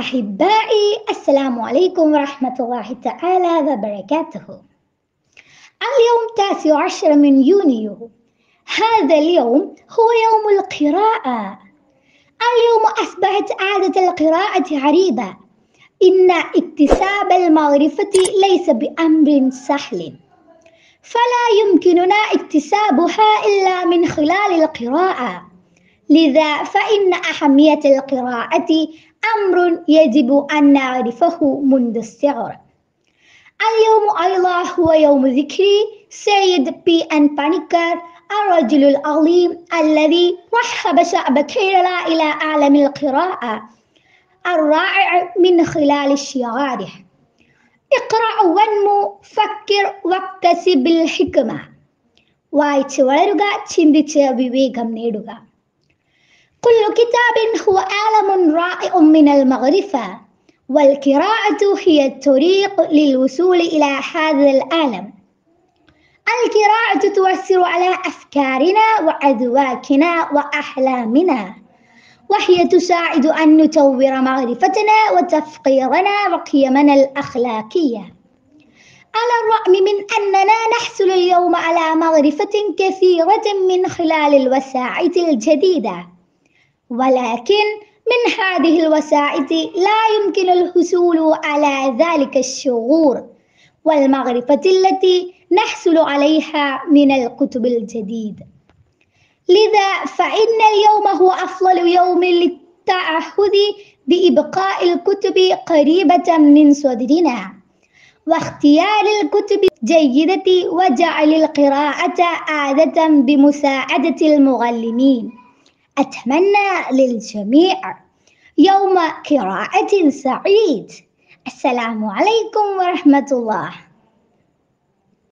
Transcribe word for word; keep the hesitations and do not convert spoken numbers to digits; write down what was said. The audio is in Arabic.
أحبائي، السلام عليكم ورحمة الله تعالى وبركاته. اليوم تاسع عشر من يونيو. هذا اليوم هو يوم القراءة. اليوم أصبحت عادة القراءة عريضة. إن اكتساب المعرفة ليس بأمر سهل، فلا يمكننا اكتسابها إلا من خلال القراءة. لذا فإن أهمية القراءة أمر يجب أن نعرفه منذ الصغر. اليوم أيضا هو يوم ذكر سيد بي أن بانيكر، الرجل العظيم الذي رحب شعب كيرلا إلى عالم القراءة الرائع من خلال شعاره: اقرأ وانمو، فكر واكتسب الحكمة. വായിച്ചു വളരുക, ചിന്തിച്ച് വിവേകം നേടുക. كل كتاب هو عالم رائع من المعرفة، والقراءة هي الطريق للوصول إلى هذا العالم. القراءة تؤثر على أفكارنا وأذواقنا وأحلامنا، وهي تساعد أن نطور معرفتنا وتفكيرنا وقيمنا الأخلاقية. على الرغم من أننا نحصل اليوم على معرفة كثيرة من خلال الوسائل الجديدة، ولكن من هذه الوسائل لا يمكن الحصول على ذلك الشعور والمعرفة التي نحصل عليها من الكتب الجديدة. لذا فإن اليوم هو أفضل يوم للتعهد بإبقاء الكتب قريبة من صدرنا، واختيار الكتب الجيدة، وجعل القراءة عادة بمساعدة المعلمين. أتمنى للجميع يوم قراءة سعيد. السلام عليكم ورحمة الله.